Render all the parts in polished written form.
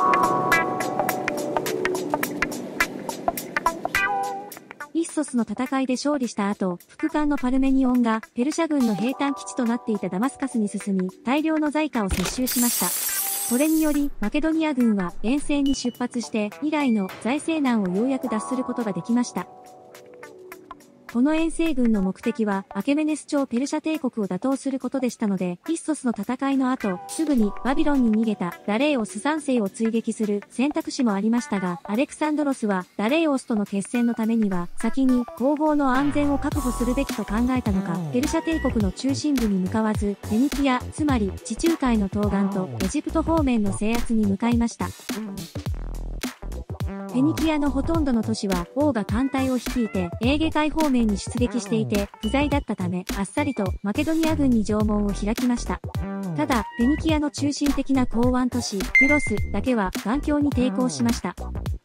イッソスの戦いで勝利した後、副官のパルメニオンがペルシャ軍の兵站基地となっていたダマスカスに進み、大量の財貨を接収しました。これにより、マケドニア軍は遠征に出発して、以来の財政難をようやく脱することができました。この遠征軍の目的は、アケメネス朝ペルシャ帝国を打倒することでしたので、イッソスの戦いの後、すぐにバビロンに逃げたダレイオス3世を追撃する選択肢もありましたが、アレクサンドロスはダレイオスとの決戦のためには、先に後方の安全を確保するべきと考えたのか、ペルシャ帝国の中心部に向かわず、フェニキア、つまり地中海の東岸とエジプト方面の制圧に向かいました。フェニキアのほとんどの都市は王が艦隊を率いてエーゲ海方面に出撃していて不在だったためあっさりとマケドニア軍に城門を開きました。ただ、フェニキアの中心的な港湾都市、テュロスだけは頑強に抵抗しました。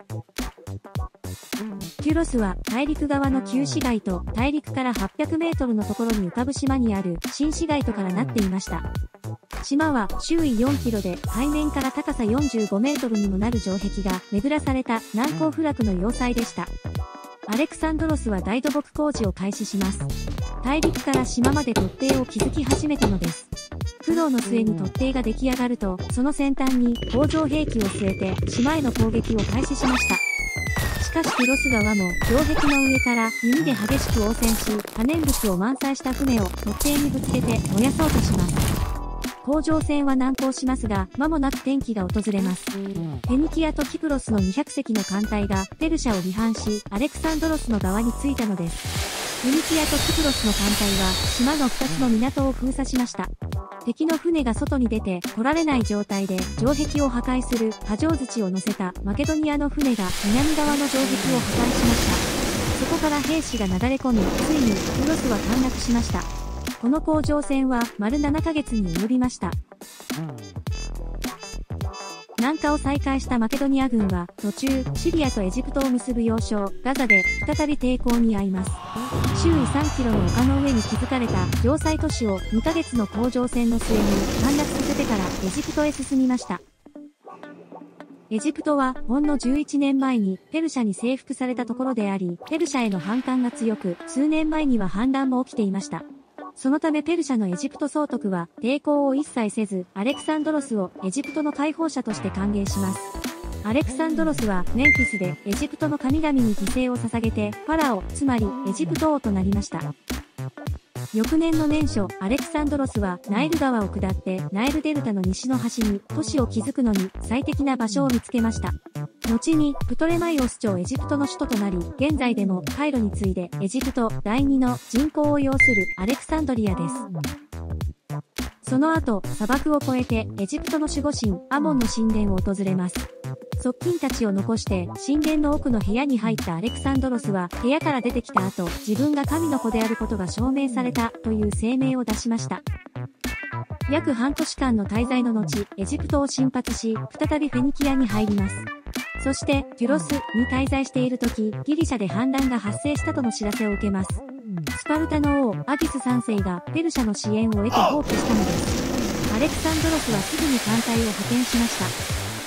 テュロスは大陸側の旧市街と大陸から800メートルのところに浮かぶ島にある新市街とからなっていました。島は周囲4キロで海面から高さ45メートルにもなる城壁が巡らされた難攻不落の要塞でした。アレクサンドロスは大土木工事を開始します。大陸から島まで突堤を築き始めたのです。苦労の末に突堤が出来上がると、その先端に工場兵器を据えて島への攻撃を開始しました。しかしテュロス川も城壁の上から弓で激しく応戦し、可燃物を満載した船を突堤にぶつけて燃やそうとします。甲状戦は難航しますが、間もなく転機が訪れます。フェニキアとキプロスの200隻の艦隊がペルシャを離反し、アレクサンドロスの側についたのです。フェニキアとキプロスの艦隊は島の2つの港を封鎖しました。敵の船が外に出て来られない状態で城壁を破壊する波状槌を乗せたマケドニアの船が南側の城壁を破壊しました。そこから兵士が流れ込み、ついにテュロスは陥落しました。この甲状戦は丸7ヶ月に及びました。南下を再開したマケドニア軍は途中シリアとエジプトを結ぶ要衝ガザで再び抵抗に遭います。周囲3キロの丘の上に築かれた城塞都市を2ヶ月の甲状戦の末に陥落させてからエジプトへ進みました。エジプトはほんの11年前にペルシャに征服されたところであり、ペルシャへの反感が強く、数年前には反乱も起きていました。そのためペルシャのエジプト総督は抵抗を一切せず、アレクサンドロスをエジプトの解放者として歓迎します。アレクサンドロスはメンフィスでエジプトの神々に犠牲を捧げてファラオ、つまりエジプト王となりました。翌年の年初、アレクサンドロスはナイル川を下ってナイルデルタの西の端に都市を築くのに最適な場所を見つけました。後にプトレマイオス朝エジプトの首都となり、現在でもカイロに次いでエジプト第2の人口を要するアレクサンドリアです。その後、砂漠を越えてエジプトの守護神アモンの神殿を訪れます。側近たちを残して神殿の奥の部屋に入ったアレクサンドロスは部屋から出てきた後、自分が神の子であることが証明されたという声明を出しました。約半年間の滞在の後、エジプトを侵発し、再びフェニキアに入ります。そして、テュロスに滞在している時、ギリシャで反乱が発生したとの知らせを受けます。スパルタの王、アギス3世がペルシャの支援を得て放棄したのです。アレクサンドロスはすぐに艦隊を派遣しました。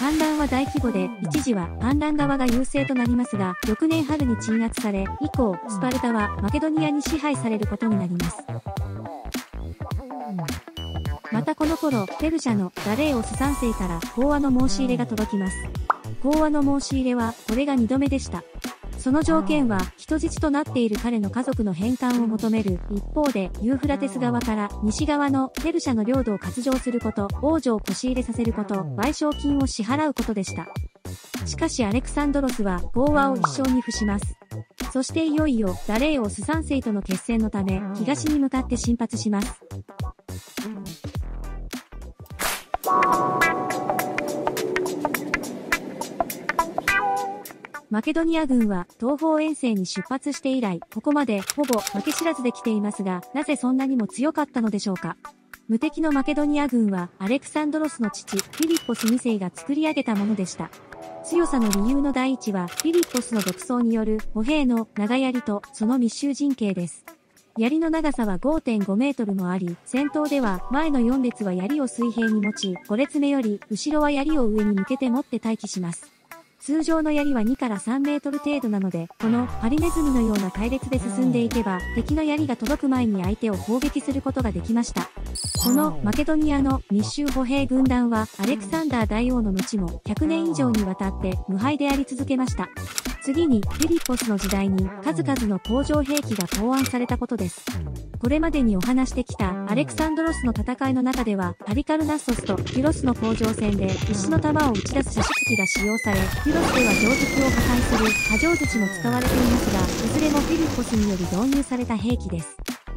反乱は大規模で、一時は反乱側が優勢となりますが、翌年春に鎮圧され、以降、スパルタはマケドニアに支配されることになります。またこの頃、ペルシャのダレーオス3世から講和の申し入れが届きます。講和の申し入れは、これが2度目でした。その条件は、人質となっている彼の家族の返還を求める一方で、ユーフラテス側から西側のペルシャの領土を割譲すること、王女を腰入れさせること、賠償金を支払うことでした。しかしアレクサンドロスは講和を一生に付します。そしていよいよダレーオス3世との決戦のため、東に向かって進発します。マケドニア軍は東方遠征に出発して以来、ここまでほぼ負け知らずで来ていますが、なぜそんなにも強かったのでしょうか。無敵のマケドニア軍はアレクサンドロスの父、フィリッポス2世が作り上げたものでした。強さの理由の第一は、フィリッポスの独走による歩兵の長槍とその密集陣形です。 槍の長さは 5.5 メートルもあり、戦闘では前の4列は槍を水平に持ち、5列目より後ろは槍を上に向けて持って待機します。通常の槍は2から3メートル程度なので、このハリネズミのような隊列で進んでいけば、敵の槍が届く前に相手を攻撃することができました。このマケドニアの密集歩兵軍団は、アレクサンダー大王の後も100年以上にわたって無敗であり続けました。次に、フィリッポスの時代に数々の工場兵器が考案されたことです。これまでにお話してきたアレクサンドロスの戦いの中では、ハリカルナッソスとデュロスの工場戦で石の弾を打ち出す射出機が使用され、デュロスでは城壁を破壊する波状槌も使われていますが、いずれもフィリッポスにより導入された兵器です。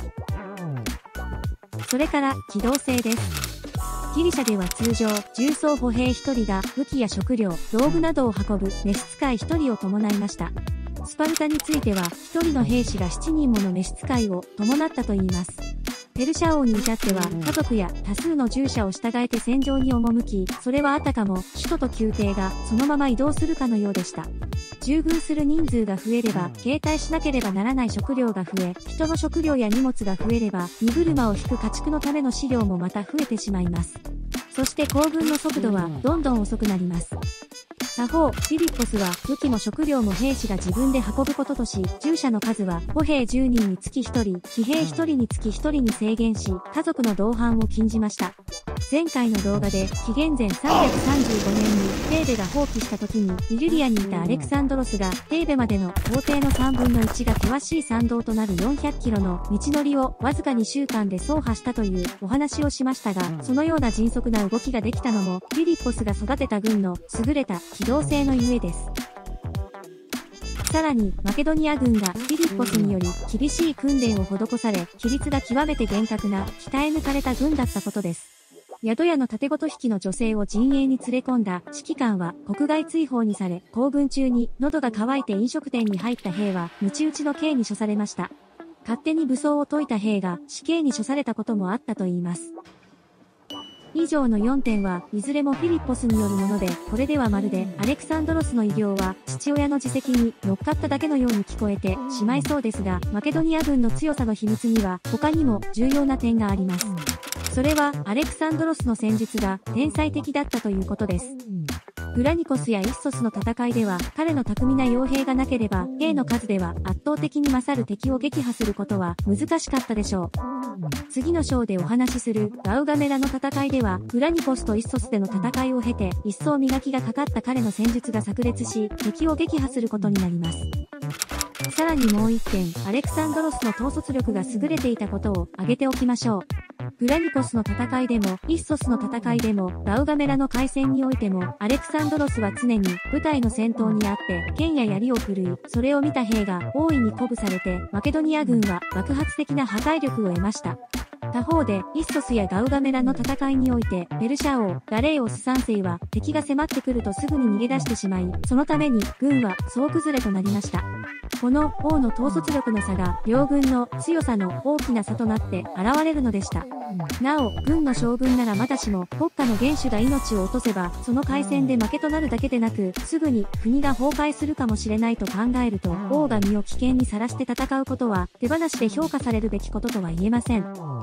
それから、機動性です。ギリシャでは通常、重装歩兵1人が武器や食料、道具などを運ぶ召使い1人を伴いました。スパルタについては、1人の兵士が7人もの召使いを伴ったといいます。ペルシャ王に至っては、家族や多数の従者を従えて戦場に赴き、それはあたかも首都と宮廷がそのまま移動するかのようでした。従軍する人数が増えれば、携帯しなければならない食料が増え、人の食料や荷物が増えれば、荷車を引く家畜のための飼料もまた増えてしまいます。そして行軍の速度はどんどん遅くなります。他方、フィリッポスは武器も食料も兵士が自分で運ぶこととし、従者の数は歩兵10人につき1人、騎兵1人につき1人に制限し、家族の同伴を禁じました。前回の動画で、紀元前335年にテーベが放棄した時に、イリュリアにいたアレクサンドロスが、テーベまでの行程の3分の1が険しい山道となる400キロの道のりをわずか2週間で走破したというお話をしましたが、そのような迅速な動きができたのも、フィリッポスが育てた軍の優れた機動性のゆえです。さらに、マケドニア軍がフィリッポスにより厳しい訓練を施され、規律が極めて厳格な、鍛え抜かれた軍だったことです。宿屋の盾ごと引きの女性を陣営に連れ込んだ指揮官は国外追放にされ、行軍中に喉が渇いて飲食店に入った兵は、鞭打ちの刑に処されました。勝手に武装を解いた兵が死刑に処されたこともあったといいます。以上の4点はいずれもフィリッポスによるもので、これではまるでアレクサンドロスの偉業は父親の自責に乗っかっただけのように聞こえてしまいそうですが、マケドニア軍の強さの秘密には他にも重要な点があります。それはアレクサンドロスの戦術が天才的だったということです。グラニコスやイッソスの戦いでは彼の巧みな傭兵がなければ兵の数では圧倒的に勝る敵を撃破することは難しかったでしょう。次の章でお話しするガウガメラの戦いではグラニコスとイッソスでの戦いを経て一層磨きがかかった彼の戦術が炸裂し敵を撃破することになります。さらにもう一点、アレクサンドロスの統率力が優れていたことを挙げておきましょう。グラニコスの戦いでも、イッソスの戦いでも、ガウガメラの海戦においても、アレクサンドロスは常に部隊の先頭にあって、剣や槍を振るい、それを見た兵が大いに鼓舞されて、マケドニア軍は爆発的な破壊力を得ました。他方で、イッソスやガウガメラの戦いにおいて、ペルシャ王、ダレーオス3世は、敵が迫ってくるとすぐに逃げ出してしまい、そのために、軍は総崩れとなりました。この王の統率力の差が、両軍の強さの大きな差となって現れるのでした。なお、軍の将軍ならまだしも、国家の元首が命を落とせば、その海戦で負けとなるだけでなく、すぐに国が崩壊するかもしれないと考えると、王が身を危険にさらして戦うことは、手放しで評価されるべきこととは言えません。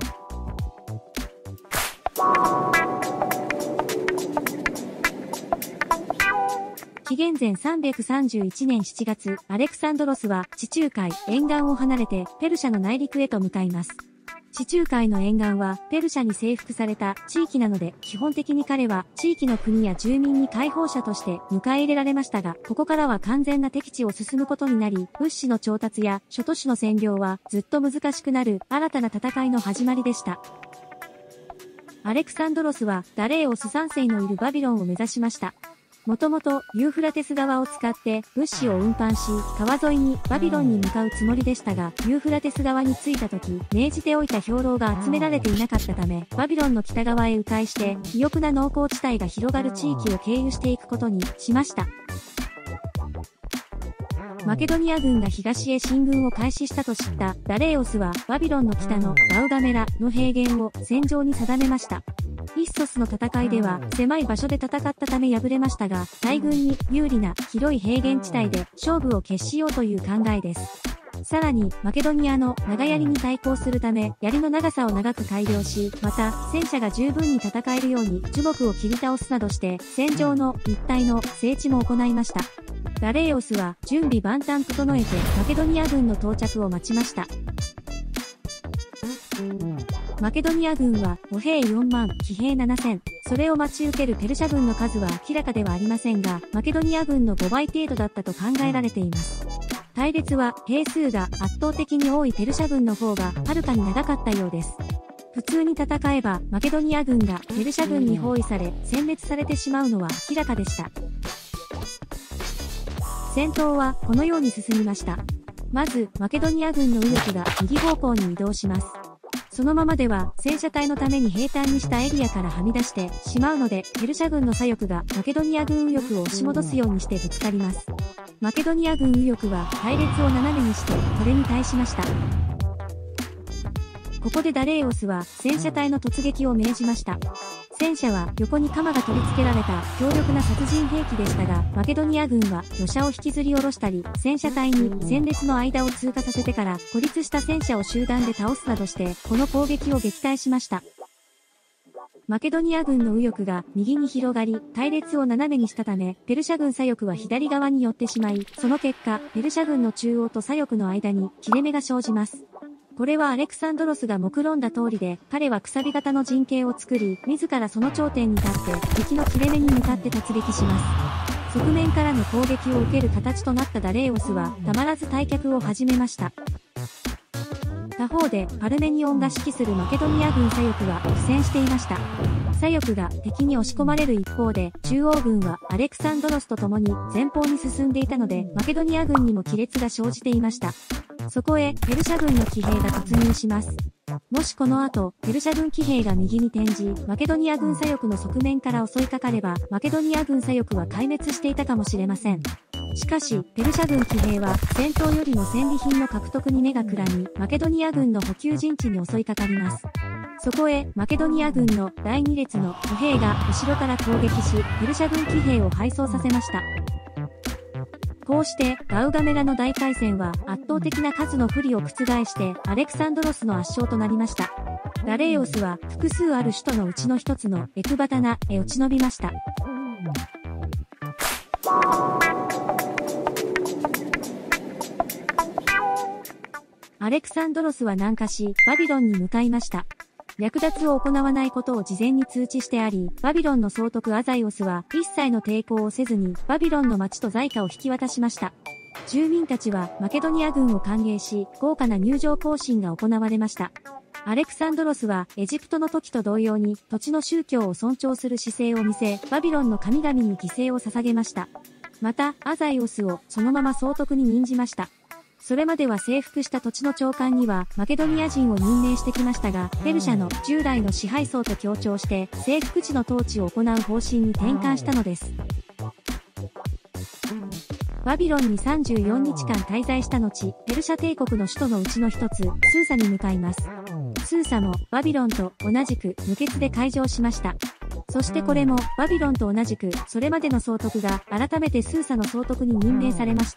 紀元前331年7月、アレクサンドロスは地中海沿岸を離れてペルシャの内陸へと向かいます。地中海の沿岸はペルシャに征服された地域なので、基本的に彼は地域の国や住民に解放者として迎え入れられましたが、ここからは完全な敵地を進むことになり、物資の調達や諸都市の占領はずっと難しくなる新たな戦いの始まりでした。アレクサンドロスはダレーオス3世のいるバビロンを目指しました。もともとユーフラテス川を使って物資を運搬し、川沿いにバビロンに向かうつもりでしたが、ユーフラテス川に着いた時、命じておいた兵糧が集められていなかったため、バビロンの北側へ迂回して、肥沃な農耕地帯が広がる地域を経由していくことにしました。マケドニア軍が東へ進軍を開始したと知ったダレーオスはバビロンの北のガウガメラの平原を戦場に定めました。イッソスの戦いでは狭い場所で戦ったため敗れましたが、大軍に有利な広い平原地帯で勝負を決しようという考えです。 さらに、マケドニアの長槍に対抗するため、槍の長さを長く改良し、また、戦車が十分に戦えるように樹木を切り倒すなどして、戦場の一帯の整地も行いました。ダレイオスは準備万端整えてマケドニア軍の到着を待ちました。マケドニア軍は歩兵4万、騎兵7000、それを待ち受けるペルシャ軍の数は明らかではありませんが、マケドニア軍の5倍程度だったと考えられています。隊列は兵数が圧倒的に多いペルシャ軍の方がはるかに長かったようです。普通に戦えばマケドニア軍がペルシャ軍に包囲され殲滅されてしまうのは明らかでした。戦闘はこのように進みました。まず、マケドニア軍の右翼が右方向に移動します。そのままでは戦車隊のために平坦にしたエリアからはみ出してしまうので、ペルシャ軍の左翼がマケドニア軍右翼を押し戻すようにしてぶつかります。マケドニア軍右翼は隊列を斜めにしてこれに対しました。ここでダレイオスは戦車隊の突撃を命じました。戦車は横に鎌が取り付けられた強力な殺人兵器でしたが、マケドニア軍は土砂を引きずり下ろしたり、戦車隊に戦列の間を通過させてから孤立した戦車を集団で倒すなどして、この攻撃を撃退しました。マケドニア軍の右翼が右に広がり、隊列を斜めにしたため、ペルシャ軍左翼は左側に寄ってしまい、その結果、ペルシャ軍の中央と左翼の間に切れ目が生じます。これはアレクサンドロスが目論んだ通りで、彼はくさび型の陣形を作り、自らその頂点に立って敵の切れ目に向かって突撃します。側面からの攻撃を受ける形となったダレイオスは、たまらず退却を始めました。他方で、パルメニオンが指揮するマケドニア軍左翼は苦戦していました。左翼が敵に押し込まれる一方で、中央軍はアレクサンドロスと共に前方に進んでいたので、マケドニア軍にも亀裂が生じていました。そこへ、ペルシャ軍の騎兵が突入します。もしこの後、ペルシャ軍騎兵が右に転じ、マケドニア軍左翼の側面から襲いかかれば、マケドニア軍左翼は壊滅していたかもしれません。しかし、ペルシャ軍騎兵は、戦闘よりも戦利品の獲得に目がくらみ、マケドニア軍の補給陣地に襲いかかります。そこへ、マケドニア軍の第2列の歩兵が後ろから攻撃し、ペルシャ軍騎兵を敗走させました。こうして、ガウガメラの大海戦は圧倒的な数の不利を覆して、アレクサンドロスの圧勝となりました。ダレイオスは複数ある首都のうちの一つのエクバタナへ落ち延びました。アレクサンドロスは南下し、バビロンに向かいました。略奪を行わないことを事前に通知してあり、バビロンの総督アザイオスは一切の抵抗をせずに、バビロンの町と財貨を引き渡しました。住民たちはマケドニア軍を歓迎し、豪華な入場行進が行われました。アレクサンドロスはエジプトの時と同様に土地の宗教を尊重する姿勢を見せ、バビロンの神々に犠牲を捧げました。また、アザイオスをそのまま総督に任じました。それまでは征服した土地の長官にはマケドニア人を任命してきましたが、ペルシャの従来の支配層と協調して征服地の統治を行う方針に転換したのです。バビロンに34日間滞在した後、ペルシャ帝国の首都のうちの一つ、スーサに向かいます。スーサもバビロンと同じく無血で開城しました。そしてこれもバビロンと同じくそれまでの総督が改めてスーサの総督に任命されました。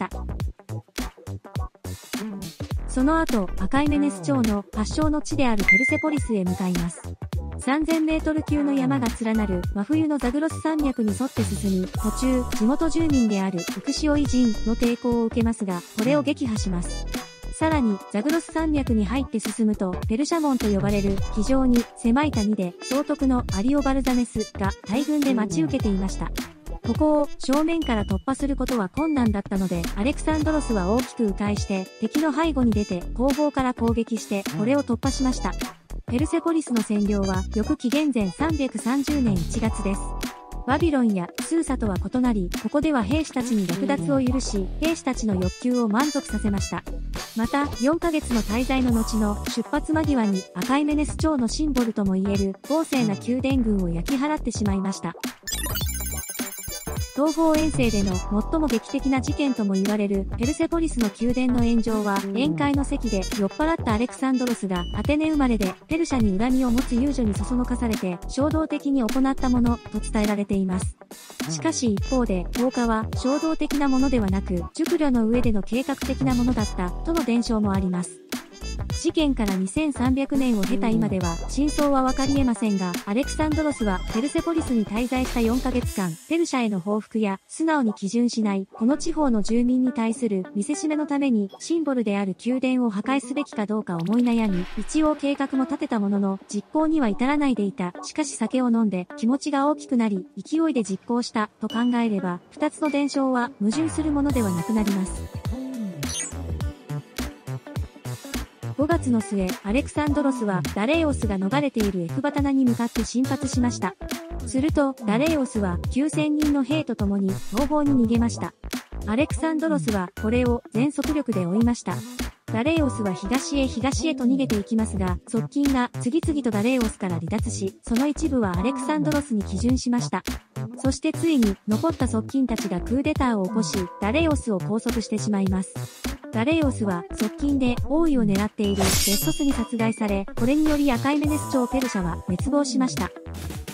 その後、赤いメネス朝の発祥の地であるペルセポリスへ向かいます。3000メートル級の山が連なる真冬のザグロス山脈に沿って進み、途中、地元住民であるウクシオイ人の抵抗を受けますが、これを撃破します。さらに、ザグロス山脈に入って進むと、ペルシャ門と呼ばれる非常に狭い谷で、総督のアリオバルザネスが大軍で待ち受けていました。ここを正面から突破することは困難だったので、アレクサンドロスは大きく迂回して、敵の背後に出て後方から攻撃して、これを突破しました。ペルセポリスの占領は、翌紀元前330年1月です。バビロンやスーサとは異なり、ここでは兵士たちに略奪を許し、兵士たちの欲求を満足させました。また、4ヶ月の滞在の後の出発間際に赤いメネス朝のシンボルともいえる豪勢な宮殿群を焼き払ってしまいました。 東方遠征での最も劇的な事件とも言われるペルセポリスの宮殿の炎上は、宴会の席で酔っ払ったアレクサンドロスがアテネ生まれでペルシャに恨みを持つ遊女にそそのかされて衝動的に行ったものと伝えられています。しかし一方で放火は衝動的なものではなく熟慮の上での計画的なものだったとの伝承もあります。事件から2300年を経た今では真相はわかり得ませんが、アレクサンドロスはペルセポリスに滞在した4ヶ月間、ペルシャへの報復や素直に基準しないこの地方の住民に対する見せしめのためにシンボルである宮殿を破壊すべきかどうか思い悩み、一応計画も立てたものの実行には至らないでいた。しかし酒を飲んで気持ちが大きくなり、勢いで実行したと考えれば、2つの伝承は矛盾するものではなくなります。5月の末、アレクサンドロスはダレーオスが逃れているエクバタナに向かって進発しました。すると、ダレーオスは9000人の兵と共に東方に逃げました。アレクサンドロスはこれを全速力で追いました。ダレーオスは東へと逃げていきますが、側近が次々とダレーオスから離脱し、その一部はアレクサンドロスに帰順しました。そしてついに残った側近たちがクーデターを起こし、ダレーオスを拘束してしまいます。ダレーオスは側近で王位を狙っているベッソスに殺害され、これによりアカイメネス朝ペルシャは滅亡しました。